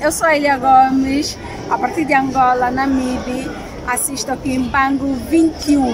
eu sou a Elia Gomes, a partir de Angola, Namíbia, assisto aqui em Kimbangu 21.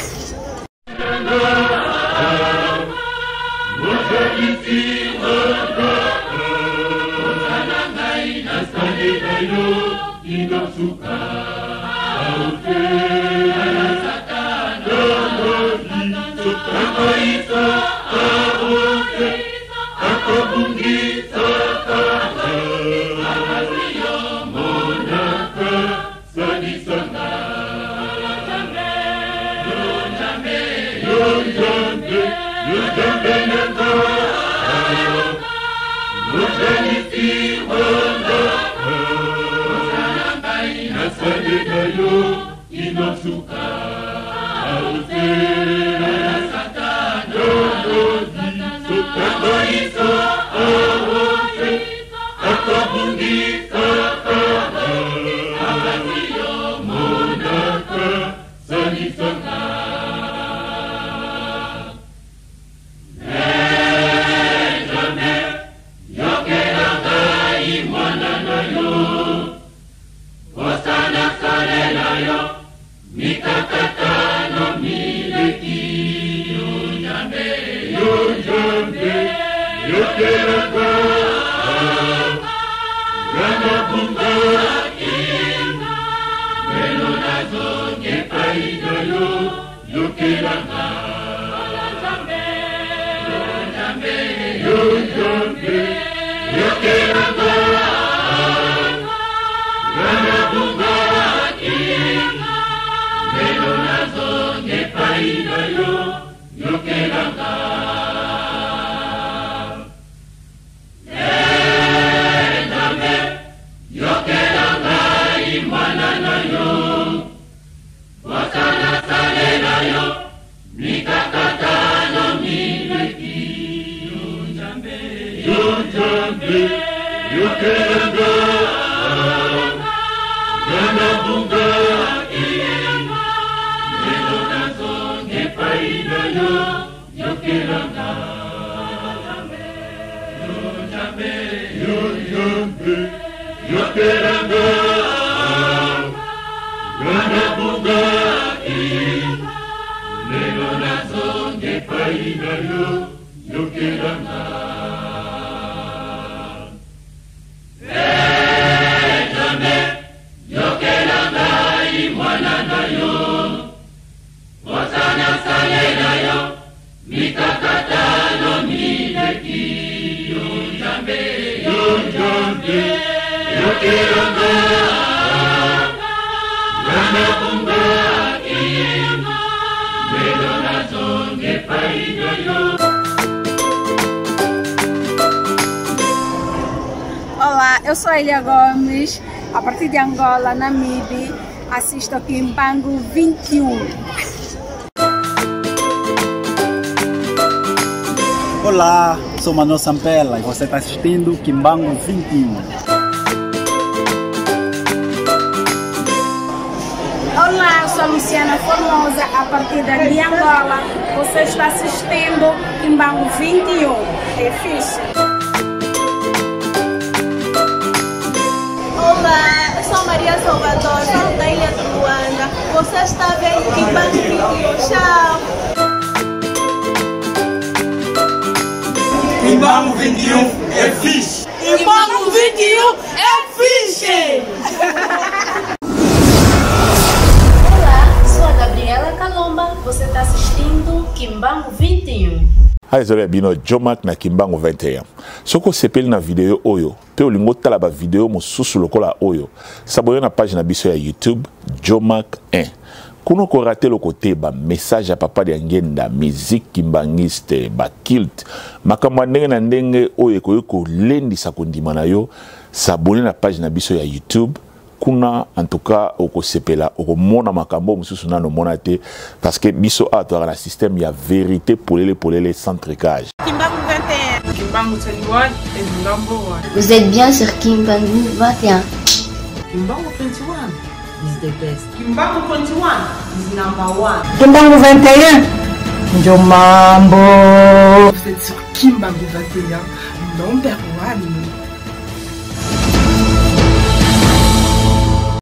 Olá, eu sou a Elia Gomes, a partir de Angola, Namíbia, assisto aqui em Kimbangu 21. Olá, sou Mano Sampella e você está assistindo Kimbangu 21. Olá, eu sou a Luciana Formosa, a partir de Angola. Você está assistindo Kimbangu 21. É fixe. Olá, eu sou a Maria Salvador, sou da Ilha de Luanda. Você está vendo Kimbangu 21. Tchau! Kimbangu 21 é fixe! Kimbangu 21 é fixe! Kalomba, você está assistindo Kimbangu 21. Aizole bino Jomak na Kimbangu 21. Soko sepeli na video oyo, pe olingo tala ba video mosusu lokola oyo. Saboyo na page na biso ya YouTube Jomak 1. Kuno ko rater le côté ba message à papa de ngenda musique kimbangiste ba kilt. Makambo ndenge na ndenge oyo ko lendisa kondima na yo. Sabone na page na biso ya YouTube. Kuna en tout cas au sepela au mona makambo mususu nano monate parce que biso a to na système ya vérité pour les sans tricage. Kimbangu 21. Kimbangu 21 is number one. Vous êtes bien sur Kimbangu 21. Kimbangu 21 is the best. Kimbangu 21 is number one. Kimbangu 21. Ndio mambo. Vous êtes sur Kimbangu 21, number one.